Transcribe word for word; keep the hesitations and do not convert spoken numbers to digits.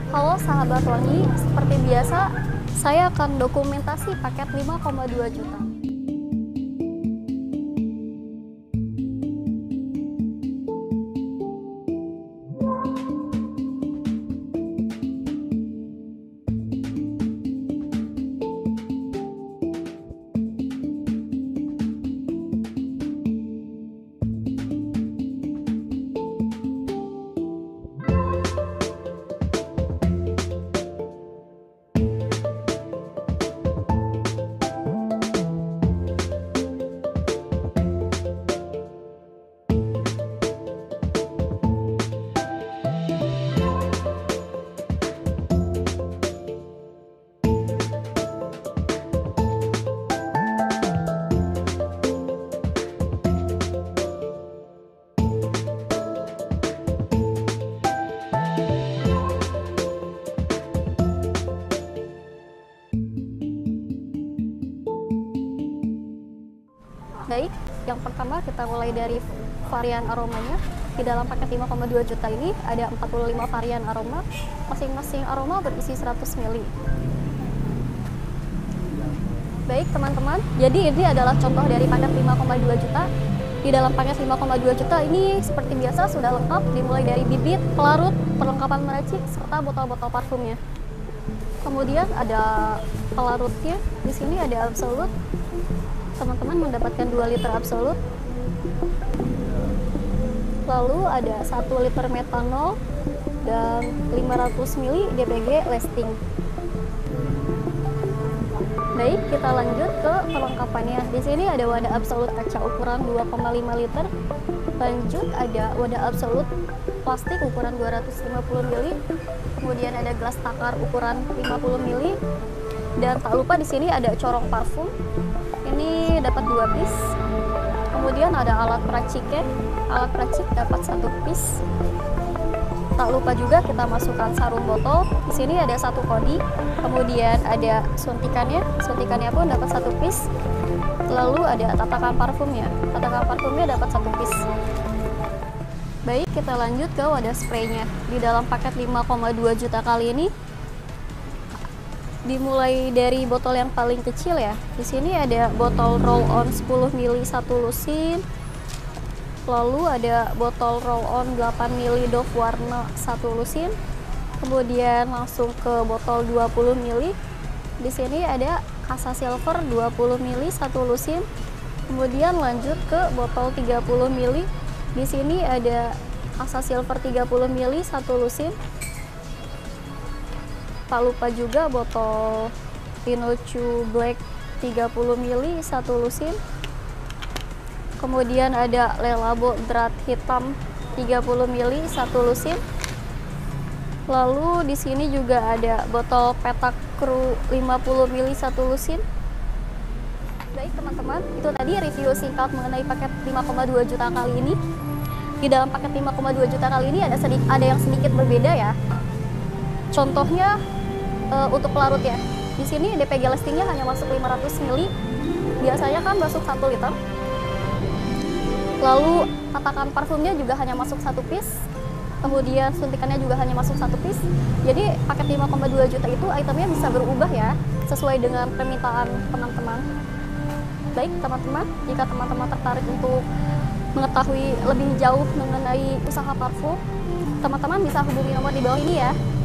Halo sahabat wangi, seperti biasa saya akan dokumentasi paket lima koma dua juta. Baik, yang pertama kita mulai dari varian aromanya. Di dalam paket lima koma dua juta ini ada empat puluh lima varian aroma, masing-masing aroma berisi seratus mililiter. Baik teman-teman, jadi ini adalah contoh dari paket lima koma dua juta. Di dalam paket lima koma dua juta ini seperti biasa sudah lengkap, dimulai dari bibit, pelarut, perlengkapan meracik, serta botol-botol parfumnya. Kemudian ada pelarutnya, di sini ada Absolut. Teman-teman mendapatkan dua liter Absolut. Lalu ada satu liter metanol dan lima ratus mililiter D P G Lasting. Baik, kita lanjut ke perlengkapannya. Di sini ada wadah Absolut kaca ukuran dua koma lima liter. Lanjut ada wadah Absolut plastik ukuran dua ratus lima puluh mililiter. Kemudian ada gelas takar ukuran lima puluh mililiter. Dan tak lupa di sini ada corong parfum. Ini dapat dua piece. Kemudian ada alat peraciknya. Alat peracik dapat satu piece. Tak lupa juga kita masukkan sarung botol. Di sini ada satu kodi. Kemudian ada suntikannya. Suntikannya pun dapat satu piece. Lalu ada tatakan parfumnya. Tatakan parfumnya dapat satu piece. Baik, kita lanjut ke wadah spraynya. Di dalam paket lima koma dua juta kali ini dimulai dari botol yang paling kecil ya. Di sini ada botol roll on sepuluh mililiter satu lusin. Lalu ada botol roll on delapan mililiter Dove warna satu lusin. Kemudian langsung ke botol dua puluh mililiter. Di sini ada Casa Silver dua puluh mililiter satu lusin. Kemudian lanjut ke botol tiga puluh mililiter. Di sini ada Casa Silver tiga puluh mililiter satu lusin. Tak lupa juga botol Pinochu Black tiga puluh mililiter satu lusin. Kemudian ada Le Labo Drat hitam tiga puluh mililiter satu lusin. Lalu di sini juga ada botol Petak Crew lima puluh mililiter satu lusin. Baik teman-teman, itu tadi review singkat mengenai paket lima koma dua juta kali ini. Di dalam paket lima koma dua juta kali ini ada sedikit ada yang sedikit berbeda ya. Contohnya Uh, untuk pelarut ya, di sini D P G lastingnya hanya masuk lima ratus mililiter, biasanya kan masuk satu liter. Lalu tatakan parfumnya juga hanya masuk satu piece, kemudian suntikannya juga hanya masuk satu piece. Jadi paket lima koma dua juta itu itemnya bisa berubah ya, sesuai dengan permintaan teman-teman. Baik teman-teman, jika teman-teman tertarik untuk mengetahui lebih jauh mengenai usaha parfum, teman-teman bisa hubungi nomor di bawah ini ya.